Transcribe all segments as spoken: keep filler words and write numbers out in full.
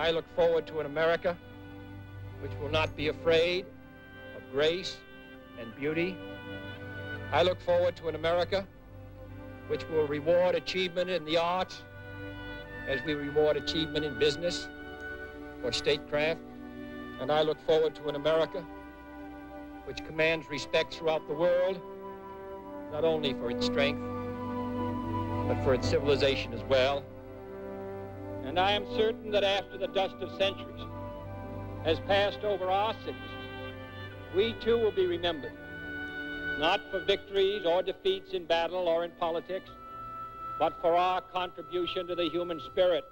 I look forward to an America which will not be afraid of grace and beauty. I look forward to an America which will reward achievement in the arts as we reward achievement in business or statecraft. And I look forward to an America which commands respect throughout the world, not only for its strength, but for its civilization as well. And I am certain that after the dust of centuries has passed over our cities, we too will be remembered, not for victories or defeats in battle or in politics, but for our contribution to the human spirit.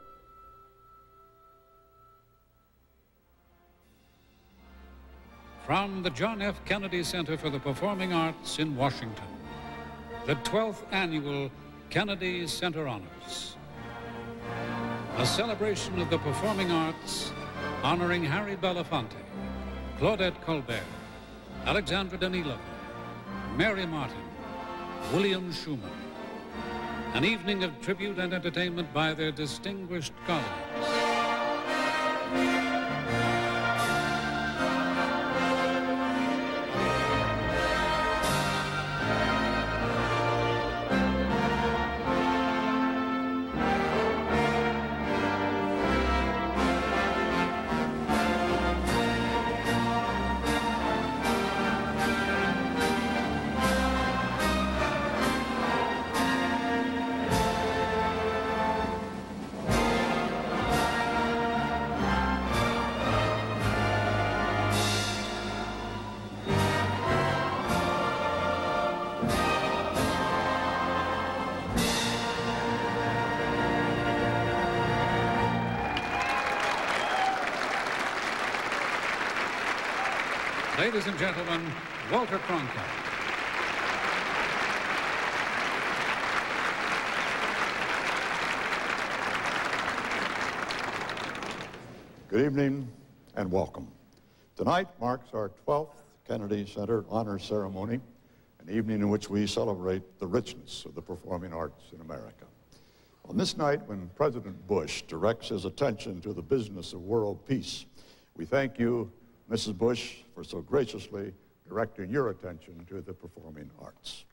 From the John F. Kennedy Center for the Performing Arts in Washington, the twelfth Annual Kennedy Center Honors. A celebration of the performing arts honoring Harry Belafonte, Claudette Colbert, Alexandra Danilova, Mary Martin, William Schumann. An evening of tribute and entertainment by their distinguished colleagues. Ladies and gentlemen, Walter Cronkite. Good evening and welcome. Tonight marks our twelfth Kennedy Center Honor Ceremony, an evening in which we celebrate the richness of the performing arts in America. On this night, when President Bush directs his attention to the business of world peace, we thank you, Missus Bush, for so graciously directing your attention to the performing arts.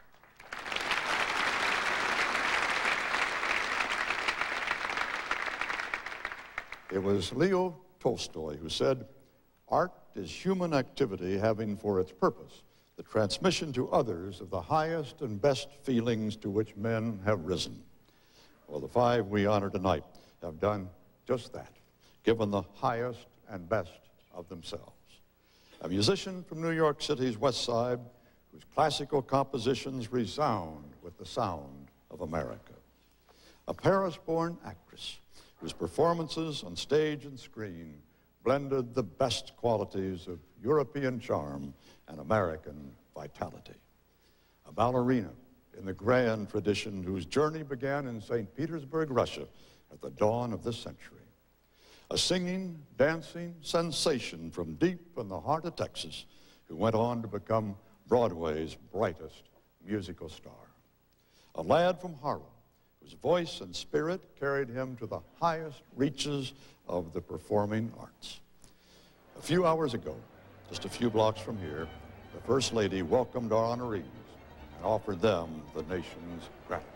It was Leo Tolstoy who said, "Art is human activity having for its purpose the transmission to others of the highest and best feelings to which men have risen." Well, the five we honor tonight have done just that, given the highest and best of themselves. A musician from New York City's West Side, whose classical compositions resound with the sound of America. A Paris-born actress, whose performances on stage and screen blended the best qualities of European charm and American vitality. A ballerina in the grand tradition whose journey began in Saint Petersburg, Russia at the dawn of this century. A singing, dancing sensation from deep in the heart of Texas, who went on to become Broadway's brightest musical star. A lad from Harlem, whose voice and spirit carried him to the highest reaches of the performing arts. A few hours ago, just a few blocks from here, the First Lady welcomed our honorees and offered them the nation's gratitude.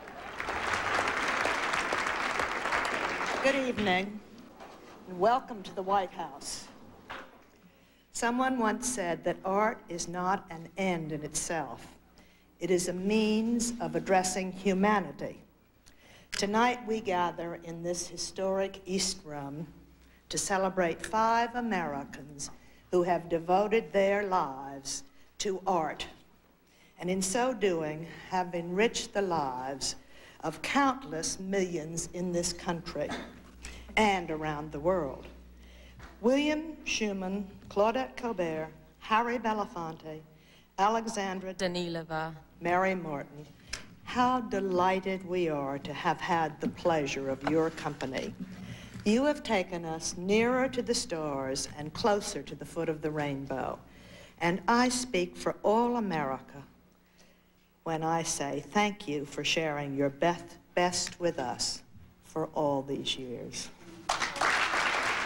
Good evening. And welcome to the White House. Someone once said that art is not an end in itself. It is a means of addressing humanity. Tonight we gather in this historic East Room to celebrate five Americans who have devoted their lives to art, and in so doing have enriched the lives of countless millions in this country and around the world. William Schumann, Claudette Colbert, Harry Belafonte, Alexandra Danilova, Mary Martin, how delighted we are to have had the pleasure of your company. You have taken us nearer to the stars and closer to the foot of the rainbow. And I speak for all America when I say thank you for sharing your best, best with us for all these years.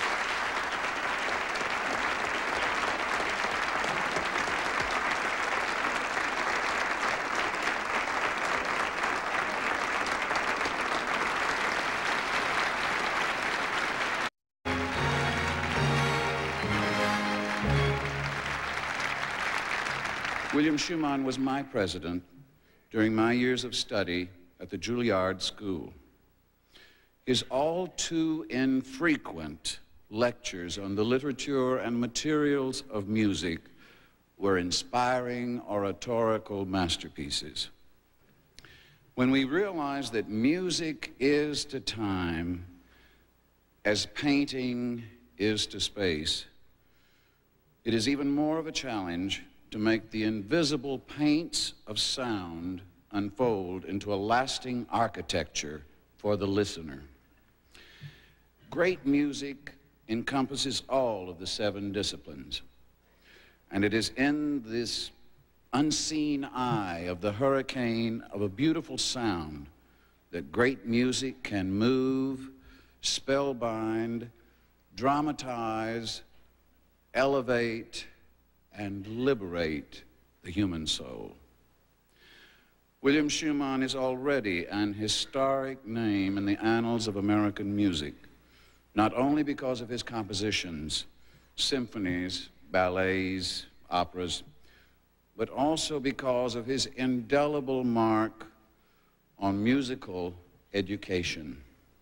William Schuman was my president during my years of study at the Julliard School. His all too infrequent lectures on the literature and materials of music were inspiring oratorical masterpieces. When we realize that music is to time as painting is to space, it is even more of a challenge to make the invisible paints of sound unfold into a lasting architecture for the listener. Great music encompasses all of the seven disciplines, and it is in this unseen eye of the hurricane of a beautiful sound that great music can move, spellbind, dramatize, elevate, and liberate the human soul. William Schuman is already an historic name in the annals of American music, not only because of his compositions, symphonies, ballets, operas, but also because of his indelible mark on musical education.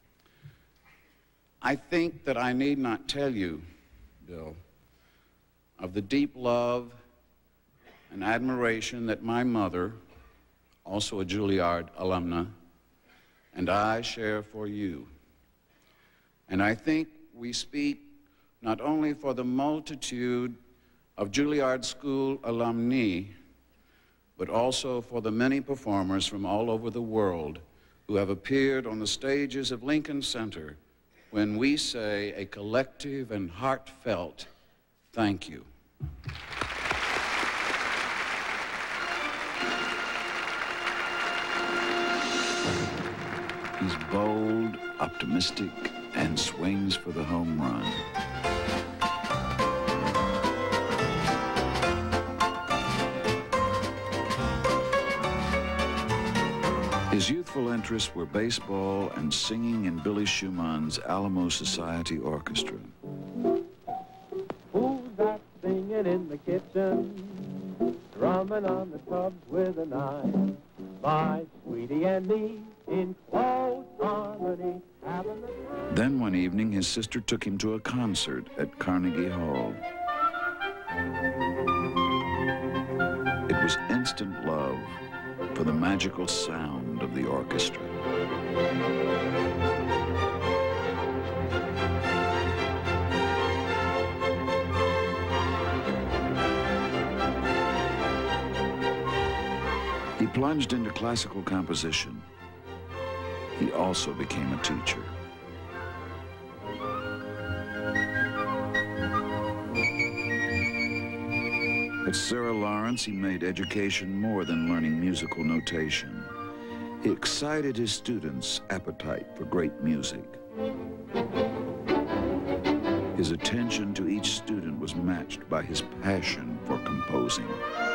I think that I need not tell you, Bill, of the deep love and admiration that my mother, also a Julliard alumna, and I share for you. And I think we speak not only for the multitude of Julliard School alumni, but also for the many performers from all over the world who have appeared on the stages of Lincoln Center when we say a collective and heartfelt thank you. He's bold, optimistic, and swings for the home run. His youthful interests were baseball and singing in Billy Schuman's Alamo Society Orchestra. Who's that singing in the kitchen, drumming on the tubs with a knife? My sweetie and me in close harmony, having the time. Then one evening, his sister took him to a concert at Carnegie Hall. It was instant love for the magical sound of the orchestra. He plunged into classical composition. He also became a teacher. At Sarah Lawrence, he made education more than learning musical notation. He excited his students' appetite for great music. His attention to each student was matched by his passion for composing.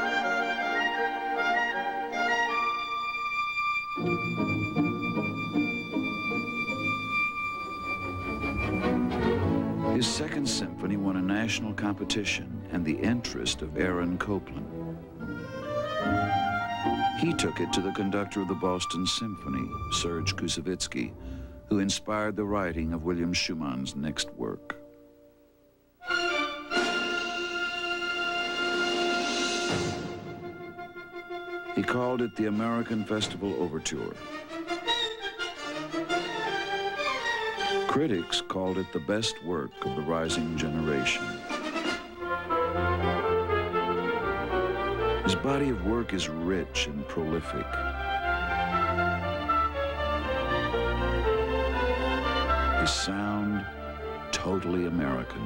His second symphony won a national competition and the interest of Aaron Copland. He took it to the conductor of the Boston Symphony, Serge Koussevitzky, who inspired the writing of William Schuman's next work. He called it the American Festival Overture. Critics called it the best work of the rising generation. His body of work is rich and prolific. His sound, totally American.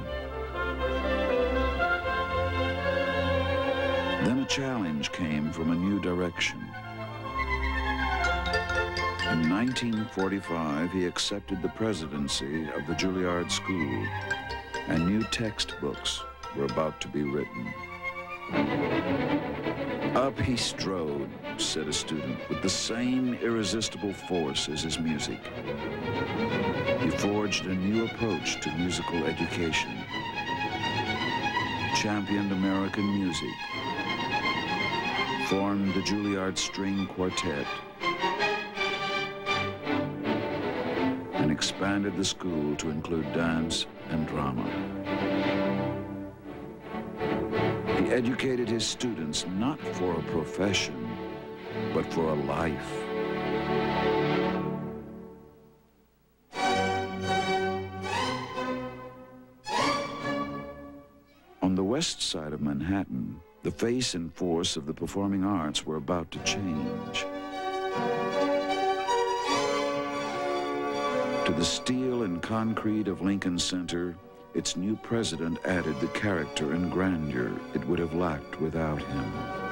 Then a challenge came from a new direction. In nineteen forty-five, he accepted the presidency of the Julliard School, and new textbooks were about to be written. Up he strode, said a student, with the same irresistible force as his music. He forged a new approach to musical education, championed American music, formed the Julliard String Quartet and expanded the school to include dance and drama. He educated his students not for a profession, but for a life. On the west side of Manhattan, the face and force of the performing arts were about to change. To the steel and concrete of Lincoln Center, its new president added the character and grandeur it would have lacked without him.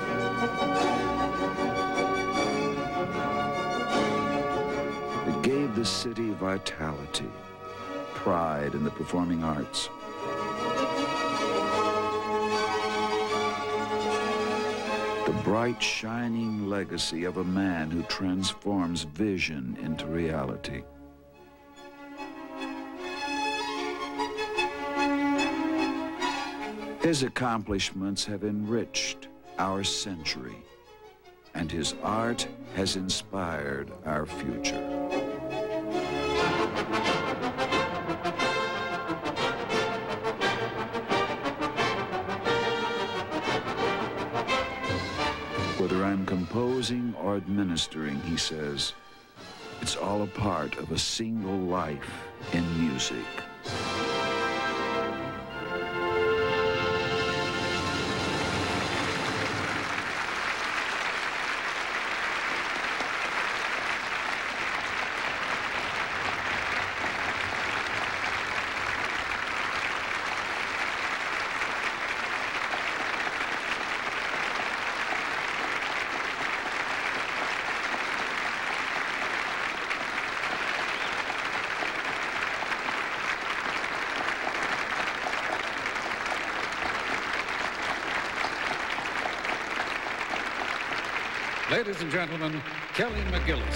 It gave the city vitality, pride in the performing arts. The bright, shining legacy of a man who transforms vision into reality. His accomplishments have enriched our century, and his art has inspired our future. Whether I'm composing or administering, he says, it's all a part of a single life in music. Ladies and gentlemen, Kelly McGillis.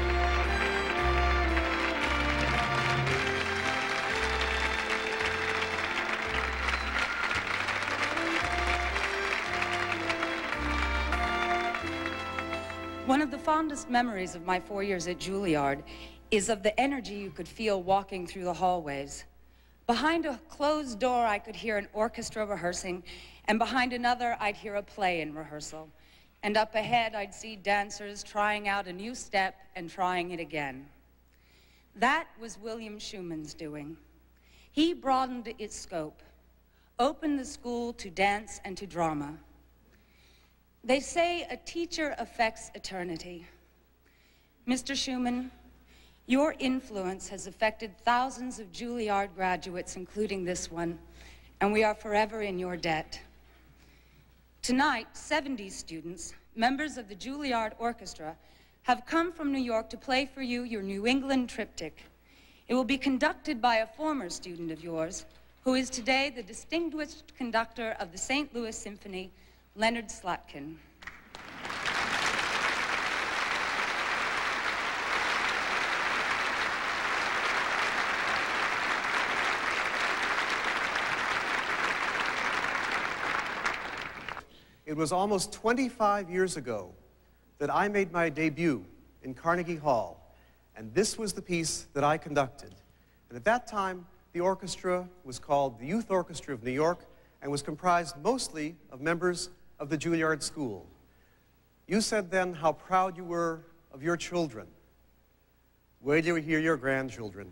One of the fondest memories of my four years at Julliard is of the energy you could feel walking through the hallways. Behind a closed door, I could hear an orchestra rehearsing, and behind another, I'd hear a play in rehearsal. And up ahead, I'd see dancers trying out a new step and trying it again. That was William Schuman's doing. He broadened its scope, opened the school to dance and to drama. They say a teacher affects eternity. Mister Schuman, your influence has affected thousands of Julliard graduates, including this one, and we are forever in your debt. Tonight, seventy students, members of the Julliard Orchestra, have come from New York to play for you your New England triptych. It will be conducted by a former student of yours, who is today the distinguished conductor of the Saint Louis Symphony, Leonard Slatkin. It was almost twenty-five years ago that I made my debut in Carnegie Hall, and this was the piece that I conducted. And at that time, the orchestra was called the Youth Orchestra of New York and was comprised mostly of members of the Julliard School. You said then how proud you were of your children. Wait till you hear your grandchildren.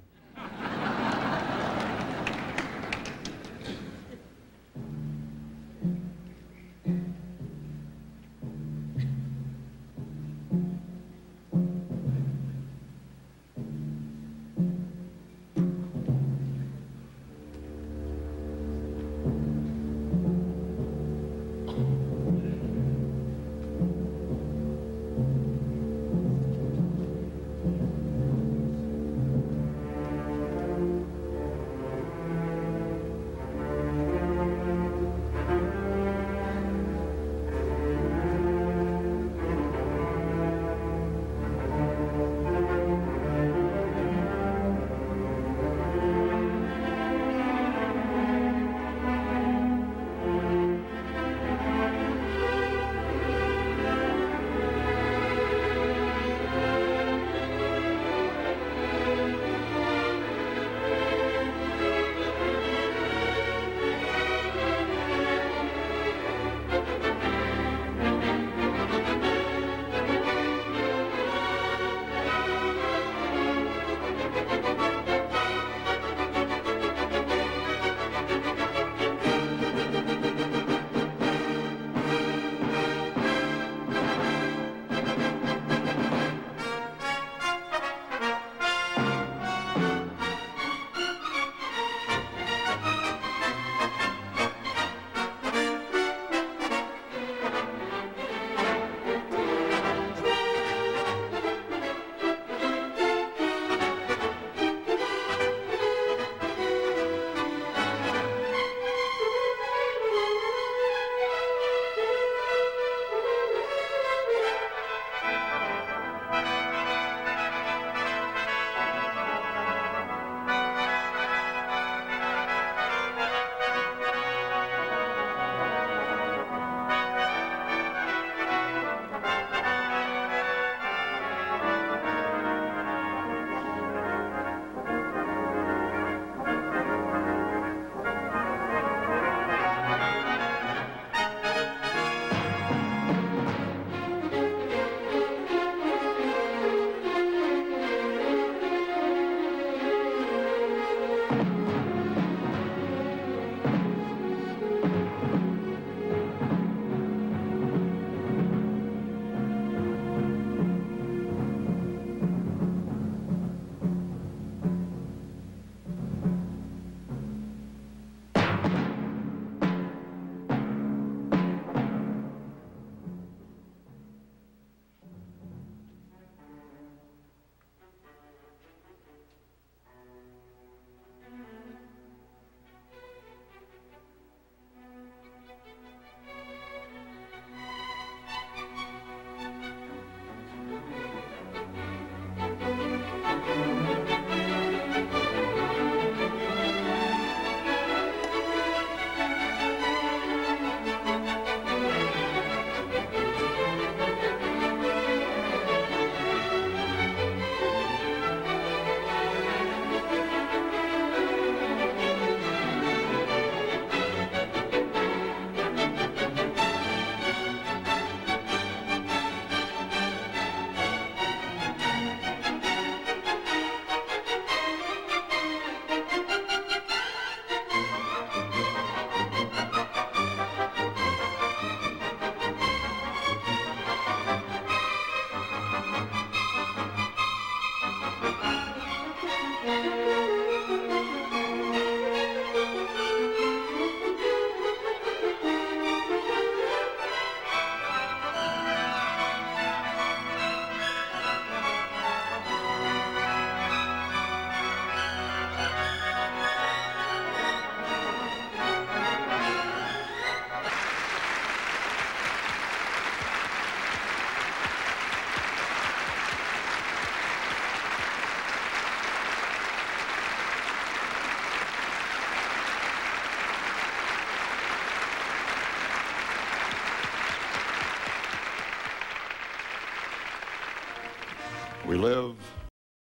We live